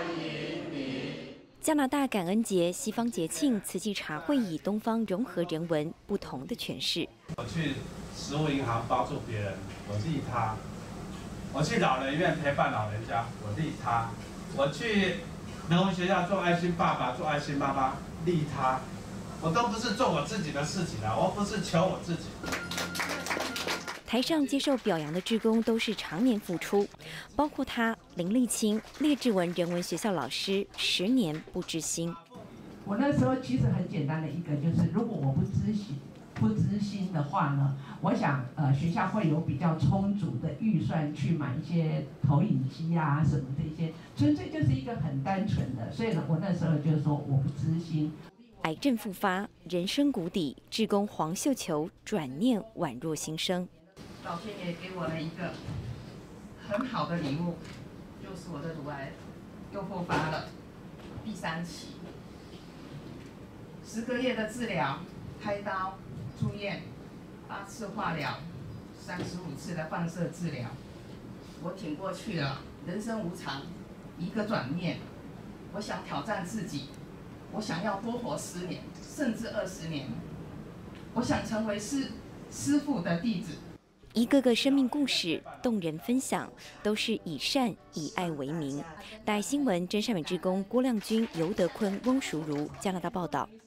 加拿大感恩节、西方节庆，慈济茶会以东方融合人文不同的诠释。 我去食物银行帮助别人，我利他；我去老人院陪伴老人家，我利他；我去人文学校做爱心爸爸、做爱心妈妈，利他。我都不是做我自己的事情啊，我不是求我自己。 台上接受表扬的志工都是常年付出，包括他林立清，列治文人文学校老师，10年不知心。 我那时候其实很简单的一个，就是如果我不知心的话呢，我想学校会有比较充足的预算去买一些投影机啊什么这些，纯粹就是一个很单纯的。所以呢，我那时候就说我不知心。 癌症复发，人生谷底，志工黄秀球转念宛若新生。 老天爷给我了一个很好的礼物，就是我的乳癌又复发了，第3期，10个月的治疗，开刀、住院，8次化疗，35次的放射治疗，我挺过去了。人生无常，一个转念，我想挑战自己，我想要多活10年，甚至20年，我想成为师父的弟子。 一个个生命故事，动人分享，都是以善以爱为名。大爱新闻真善美志工郭亮君、尤德坤、翁淑如，加拿大报道。